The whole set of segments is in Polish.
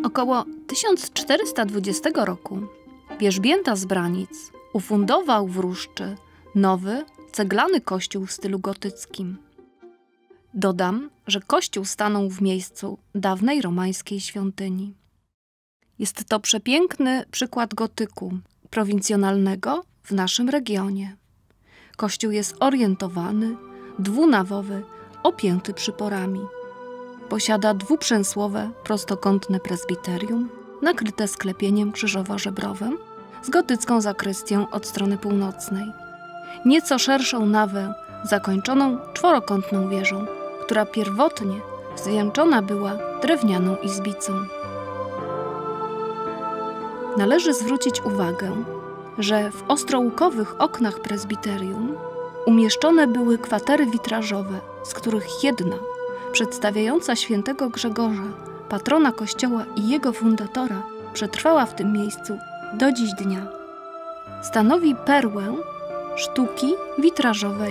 Około 1420 roku Wierzbięta z Branic ufundował w Ruszczy nowy, ceglany kościół w stylu gotyckim. Dodam, że kościół stanął w miejscu dawnej romańskiej świątyni. Jest to przepiękny przykład gotyku prowincjonalnego w naszym regionie. Kościół jest orientowany, dwunawowy, opięty przyporami. Posiada dwuprzęsłowe, prostokątne prezbiterium, nakryte sklepieniem krzyżowo-żebrowym, z gotycką zakrystią od strony północnej. Nieco szerszą nawę, zakończoną czworokątną wieżą, która pierwotnie zwieńczona była drewnianą izbicą. Należy zwrócić uwagę, że w ostrołukowych oknach prezbiterium umieszczone były kwatery witrażowe, z których jedna, przedstawiająca świętego Grzegorza, patrona kościoła i jego fundatora, przetrwała w tym miejscu do dziś dnia. Stanowi perłę sztuki witrażowej.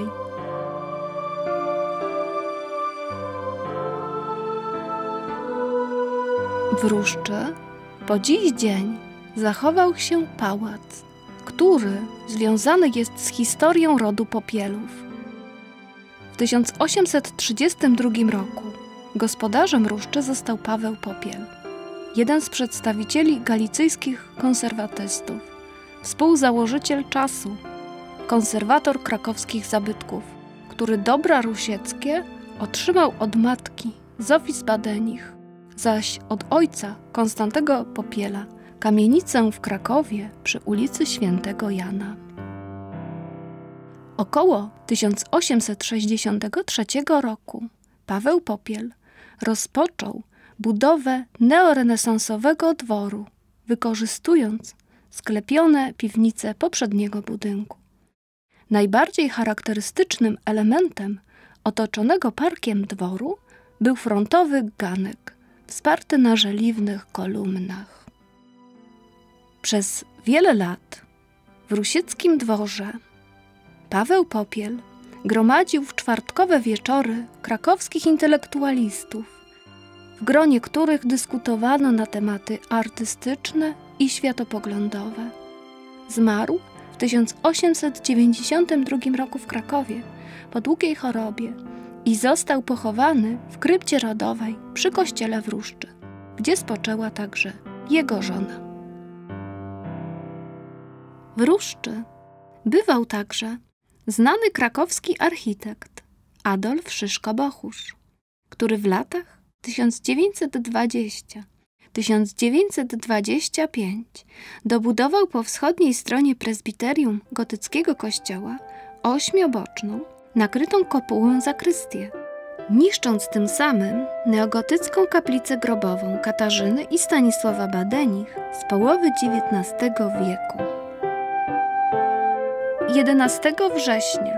W Ruszczy po dziś dzień zachował się pałac, który związany jest z historią rodu Popielów. W 1832 roku gospodarzem Ruszczy został Paweł Popiel, jeden z przedstawicieli galicyjskich konserwatystów, współzałożyciel Czasu, konserwator krakowskich zabytków, który dobra rusieckie otrzymał od matki Zofii z Badenich, zaś od ojca Konstantego Popiela kamienicę w Krakowie przy ulicy Świętego Jana. Około 1863 roku Paweł Popiel rozpoczął budowę neorenesansowego dworu, wykorzystując sklepione piwnice poprzedniego budynku. Najbardziej charakterystycznym elementem otoczonego parkiem dworu był frontowy ganek, wsparty na żeliwnych kolumnach. Przez wiele lat w rusieckim dworze Paweł Popiel gromadził w czwartkowe wieczory krakowskich intelektualistów, w gronie których dyskutowano na tematy artystyczne i światopoglądowe. Zmarł w 1892 roku w Krakowie po długiej chorobie i został pochowany w krypcie rodowej przy kościele w Ruszczy, gdzie spoczęła także jego żona. W Ruszczy bywał także znany krakowski architekt Adolf Szyszko-Bochusz, który w latach 1920–1925 dobudował po wschodniej stronie prezbiterium gotyckiego kościoła ośmioboczną, nakrytą kopułą zakrystię, niszcząc tym samym neogotycką kaplicę grobową Katarzyny i Stanisława Badenich z połowy XIX wieku. 11 września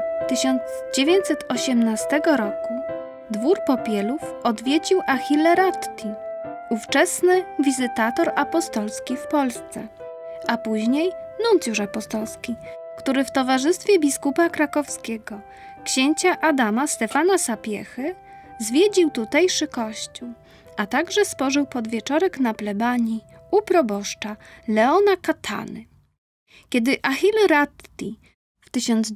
1918 roku dwór Popielów odwiedził Achille Ratti, ówczesny wizytator apostolski w Polsce, a później nuncjusz apostolski, który w towarzystwie biskupa krakowskiego, księcia Adama Stefana Sapiechy, zwiedził tutejszy kościół, a także spożył podwieczorek na plebanii u proboszcza Leona Katany. Kiedy Achille Ratti w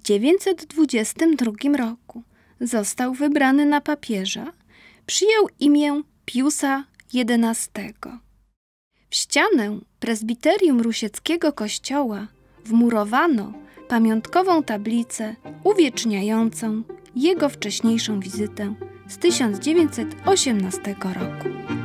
1922 roku został wybrany na papieża, przyjął imię Piusa XI. W ścianę prezbiterium rusieckiego kościoła wmurowano pamiątkową tablicę uwieczniającą jego wcześniejszą wizytę z 1918 roku.